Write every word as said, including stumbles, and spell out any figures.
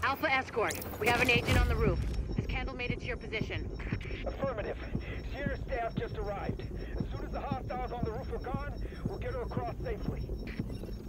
Alpha Escort, we have an agent on the roof. Has Kendall made it to your position? Affirmative. Sierra staff just arrived. As soon as the hostiles on the roof are gone, we'll get her across safely.